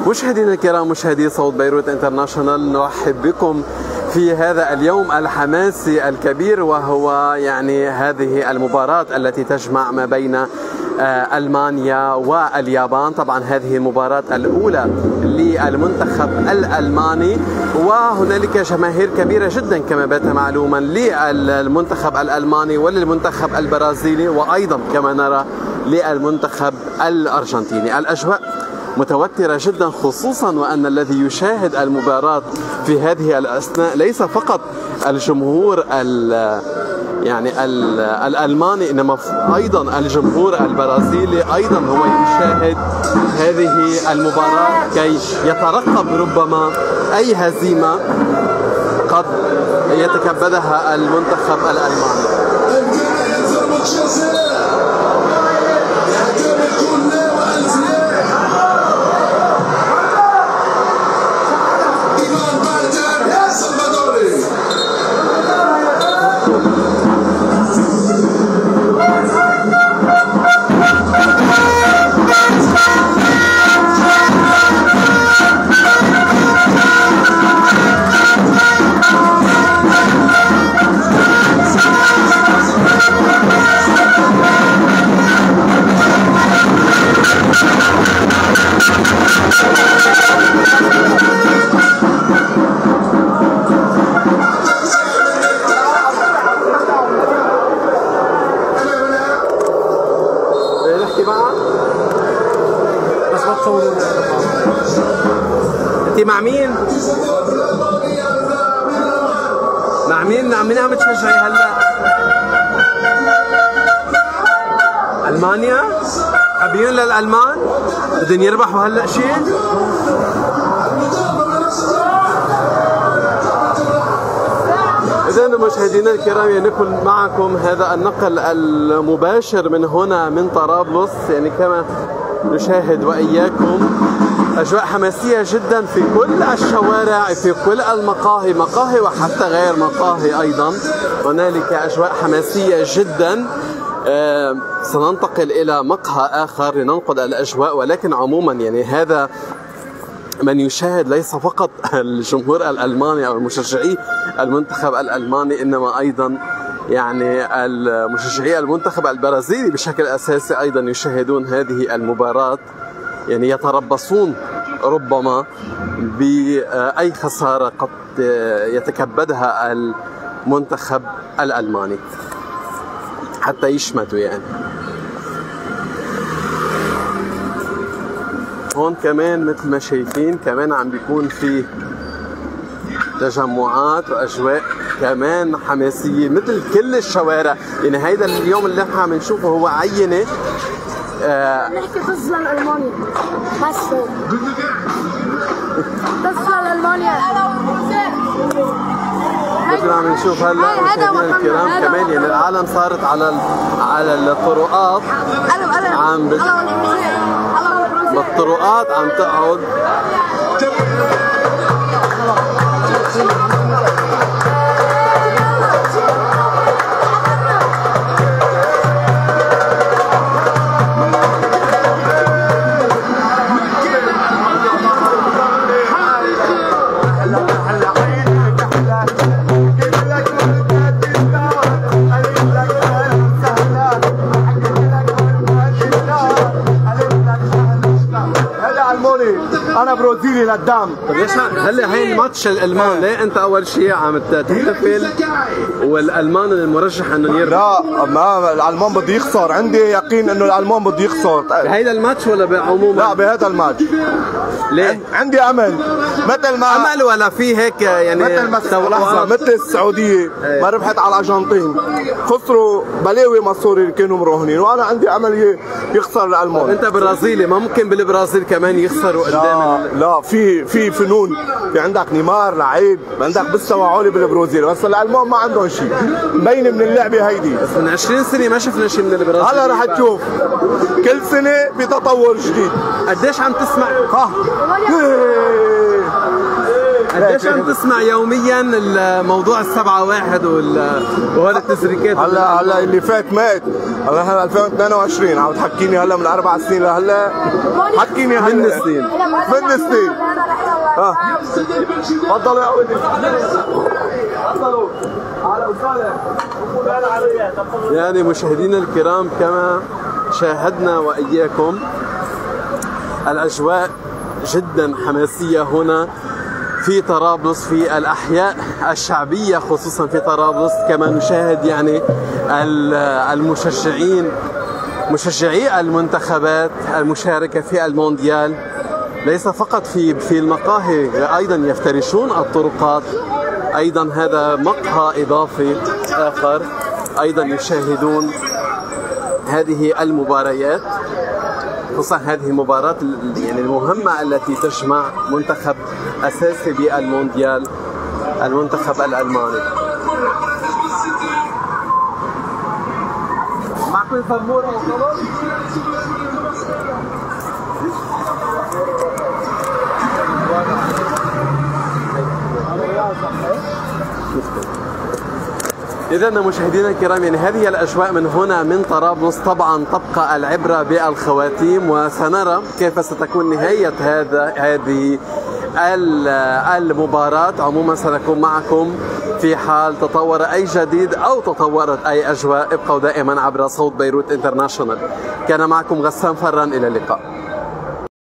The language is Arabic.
مشاهدينا الكرام، مشاهدي صوت بيروت انترناشونال، نرحب بكم في هذا اليوم الحماسي الكبير، وهو يعني هذه المباراة التي تجمع ما بين ألمانيا واليابان. طبعا هذه المباراة الأولى للمنتخب الألماني، وهنالك جماهير كبيرة جدا كما بات معلوما للمنتخب الألماني وللمنتخب البرازيلي، وأيضا كما نرى للمنتخب الأرجنتيني. الأجواء متوترة جدا، خصوصا وأن الذي يشاهد المباراة في هذه الأثناء ليس فقط الجمهور الألماني، إنما أيضا الجمهور البرازيلي أيضا هو يشاهد هذه المباراة كي يترقب ربما أي هزيمة قد يتكبدها المنتخب الألماني. بس ما تصوروا. انت مع مين؟ مع مين عم تشجعي هلا؟ المانيا؟ حابين للالمان؟ بدهم يربحوا هلا شيء؟ إذن مشاهدينا الكرام، نكون معكم هذا النقل المباشر من هنا من طرابلس، يعني كما نشاهد وإياكم أجواء حماسية جدا في كل الشوارع، في كل المقاهي، مقاهي وحتى غير مقاهي أيضا هنالك أجواء حماسية جدا. سننتقل إلى مقهى آخر لننقل الأجواء، ولكن عموما يعني هذا من يشاهد ليس فقط الجمهور الألماني أو مشجعي المنتخب الألماني، إنما أيضا يعني المشجعي المنتخب البرازيلي بشكل أساسي أيضا يشاهدون هذه المباراة، يعني يتربصون ربما بأي خسارة قد يتكبدها المنتخب الألماني حتى يشمتوا. يعني هون كمان مثل ما شايفين كمان عم بيكون في تجمعات واجواء كمان حماسيه مثل كل الشوارع. يعني هيدا اليوم اللي احنا عم نشوفه هو عينه نحكي قصة لألمانيا بس قصة لألمانيا مثل عم نشوف هلا مشاهدينا الكرام. كمان يعني العالم صارت على الطرقات، عم بالطرقات عم تقعد انا برازيلي للدم. طيب ليش هلا هي الماتش الالمان ليه انت اول شيء عم تحتفل والالمان المرجح انه يربح؟ لا، ما الالمان بده يخسر، عندي يقين انه الالمان بده يخسر. بهيدا الماتش ولا عموما؟ لا، بهذا الماتش. ليه؟ عندي امل، مثل ما امل ولا في هيك يعني مثل السعوديه ما ربحت على الارجنتين، خسروا بلاوي مصوري اللي كانوا مراهنين، وانا عندي امل يخسر الالمان. انت برازيلي، ما ممكن بالبرازيل كمان يخسروا قدام؟ لا، في فنون، في عندك نيمار لعيب، عندك مستوى عالي بالبرازيل، بس الالمان ما عندهم شيء، مبين من اللعبه هيدي. بس من 20 سنه ما شفنا شيء من البرازيل. هلا رح تشوف كل سنه في تطور جديد. قديش عم تسمع؟ قديش عم تسمع يوميا الموضوع 7-1 وهول التسريكات؟ هلا اللي فات مات. هلا 2022 عم تحكيني هلا من 4 سنين لهلا. حكيني هلا من السنين. من السنين. تفضلوا يا ولدي. تفضلوا. يعني مشاهدينا الكرام، كما شاهدنا وإياكم الأجواء جدا حماسية هنا في طرابلس، في الأحياء الشعبية خصوصا في طرابلس. كما نشاهد يعني المشجعين، مشجعي المنتخبات المشاركة في المونديال، ليس فقط في المقاهي، أيضا يفترشون الطرقات. أيضا هذا مقهى إضافي آخر، أيضا يشاهدون هذه المباريات، خصوصا هذه المباراة يعني المهمة التي تجمع منتخب أساسي بالمونديال، المنتخب الألماني. معكم سمورة وخلاص. إذا مشاهدينا الكرام، يعني هذه الأجواء من هنا من طرابلس. طبعا تبقى العبرة بالخواتيم، وسنرى كيف ستكون نهاية هذه المباراة. عموما سنكون معكم في حال تطور أي جديد أو تطورت أي أجواء. ابقوا دائما عبر صوت بيروت انترناشونال. كان معكم غسان فران، إلى اللقاء.